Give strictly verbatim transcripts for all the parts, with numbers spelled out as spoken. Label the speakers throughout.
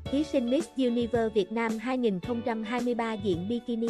Speaker 1: thí sinh Miss Universe Việt Nam hai không hai ba diện bikini.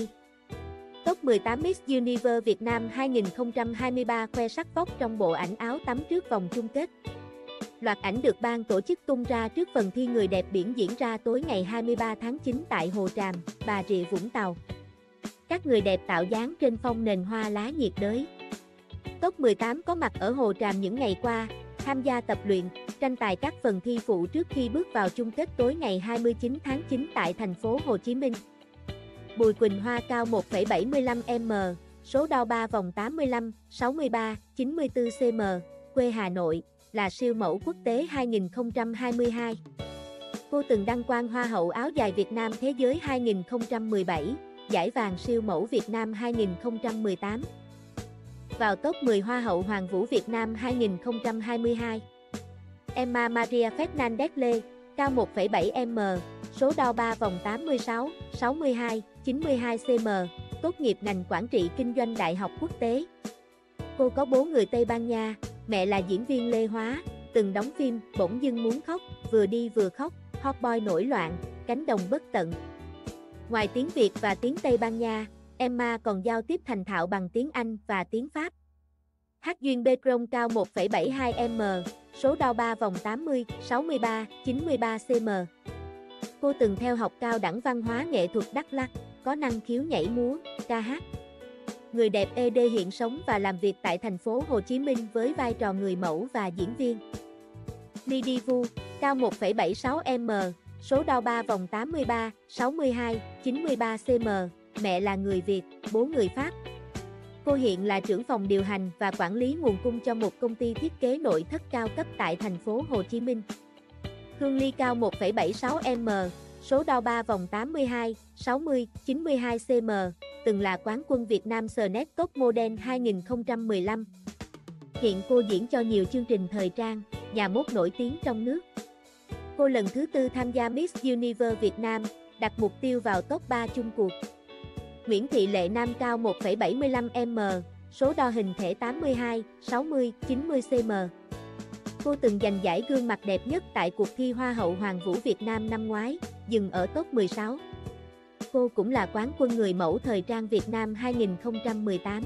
Speaker 1: Top mười tám Miss Universe Việt Nam hai không hai ba khoe sắc vóc trong bộ ảnh áo tắm trước vòng chung kết. Loạt ảnh được ban tổ chức tung ra trước phần thi người đẹp biển diễn ra tối ngày hai mươi ba tháng chín tại Hồ Tràm, Bà Rịa Vũng Tàu. Các người đẹp tạo dáng trên phông nền hoa lá nhiệt đới. Top mười tám có mặt ở Hồ Tràm những ngày qua, tham gia tập luyện, tranh tài các phần thi phụ trước khi bước vào chung kết tối ngày hai mươi chín tháng chín tại thành phố Hồ Chí Minh. Bùi Quỳnh Hoa cao một phẩy bảy mươi lăm mét, số đo ba vòng tám mươi lăm, sáu mươi ba, chín mươi tư xăng-ti-mét, quê Hà Nội, là siêu mẫu quốc tế hai không hai hai. Cô từng đăng quang Hoa hậu áo dài Việt Nam Thế giới hai không một bảy, giải vàng siêu mẫu Việt Nam hai không một tám. Vào top mười Hoa hậu Hoàng vũ Việt Nam hai không hai hai. Emma Maria Fernandez Lê, cao một phẩy bảy mét, số đo ba vòng tám mươi sáu, sáu mươi hai, chín mươi hai xăng-ti-mét, tốt nghiệp ngành quản trị kinh doanh Đại học Quốc tế. Cô có bố người Tây Ban Nha, mẹ là diễn viên Lê Hóa, từng đóng phim Bỗng dưng muốn khóc, Vừa đi vừa khóc, Hot Boy nổi loạn, Cánh đồng bất tận. Ngoài tiếng Việt và tiếng Tây Ban Nha, Emma còn giao tiếp thành thạo bằng tiếng Anh và tiếng Pháp. Hắc Duyên Becron cao một phẩy bảy hai mét, số đo ba vòng tám mươi, sáu mươi ba, chín mươi ba xăng-ti-mét. Cô từng theo học cao đẳng văn hóa nghệ thuật Đắk Lắk, có năng khiếu nhảy múa, ca hát. Người đẹp e đê hiện sống và làm việc tại thành phố Hồ Chí Minh với vai trò người mẫu và diễn viên. Ly Đi Vu, cao một phẩy bảy sáu mét, số đo ba vòng tám mươi ba, sáu mươi hai, chín mươi ba xăng-ti-mét, mẹ là người Việt, bố người Pháp. Cô hiện là trưởng phòng điều hành và quản lý nguồn cung cho một công ty thiết kế nội thất cao cấp tại thành phố Hồ Chí Minh. Hương Ly cao một phẩy bảy sáu mét, số đo ba vòng tám mươi hai, sáu mươi, chín mươi hai xăng-ti-mét, từng là quán quân Việt Nam Snatch Top Model hai không một lăm. Hiện cô diễn cho nhiều chương trình thời trang, nhà mốt nổi tiếng trong nước. Cô lần thứ tư tham gia Miss Universe Việt Nam, đặt mục tiêu vào top ba chung cuộc. Nguyễn Thị Lệ Nam cao một phẩy bảy mươi lăm mét, số đo hình thể tám mươi hai, sáu mươi, chín mươi xăng-ti-mét. Cô từng giành giải gương mặt đẹp nhất tại cuộc thi Hoa hậu Hoàng vũ Việt Nam năm ngoái, dừng ở top mười sáu. Cô cũng là quán quân người mẫu thời trang Việt Nam hai không một tám.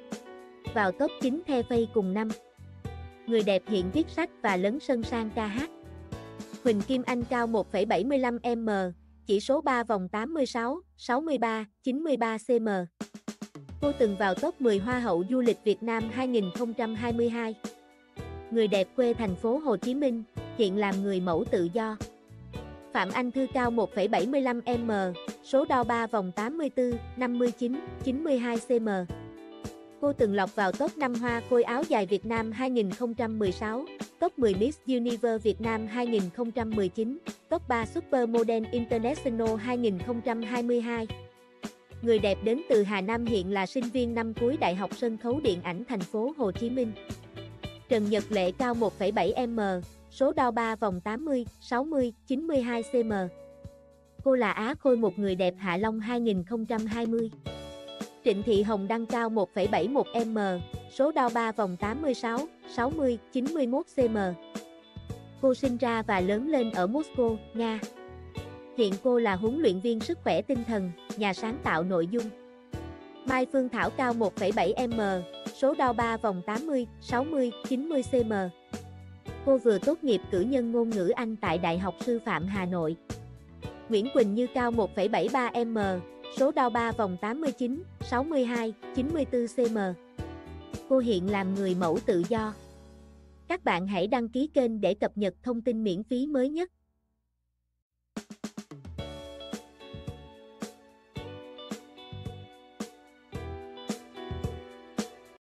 Speaker 1: Vào top chín The Face cùng năm. Người đẹp hiện viết sách và lấn sân sang ca hát. Huỳnh Kim Anh cao một phẩy bảy mươi lăm mét, chỉ số ba vòng tám mươi sáu, sáu mươi ba, chín mươi ba xăng-ti-mét. Cô từng vào top mười Hoa hậu du lịch Việt Nam hai không hai hai. Người đẹp quê thành phố Hồ Chí Minh, hiện làm người mẫu tự do. Phạm Anh Thư cao một phẩy bảy mươi lăm mét, số đo ba vòng tám mươi tư, năm mươi chín, chín mươi hai xăng-ti-mét. Cô từng lọt vào top năm Hoa khôi áo dài Việt Nam hai không một sáu, top mười Miss Universe Việt Nam hai không một chín, top ba Supermodel International hai không hai hai. Người đẹp đến từ Hà Nam hiện là sinh viên năm cuối Đại học Sân khấu Điện ảnh thành phố Hồ Chí Minh. Trần Nhật Lệ cao một phẩy bảy mét, số đo ba vòng tám mươi, sáu mươi, chín mươi hai xăng-ti-mét. Cô là Á khôi một người đẹp Hạ Long hai không hai không. Trịnh Thị Hồng Đăng cao một phẩy bảy một mét, số đo ba vòng tám mươi sáu, sáu mươi, chín mươi mốt xăng-ti-mét. Cô sinh ra và lớn lên ở Moscow, Nga. Hiện cô là huấn luyện viên sức khỏe tinh thần, nhà sáng tạo nội dung. Mai Phương Thảo cao một phẩy bảy mét, số đo ba vòng tám mươi, sáu mươi, chín mươi xăng-ti-mét. Cô vừa tốt nghiệp cử nhân ngôn ngữ Anh tại Đại học Sư phạm Hà Nội. Nguyễn Quỳnh Như cao một phẩy bảy ba mét, số đo ba vòng tám mươi chín, sáu mươi hai, chín mươi tư xăng-ti-mét. Cô hiện làm người mẫu tự do. Các bạn hãy đăng ký kênh để cập nhật thông tin miễn phí mới nhất.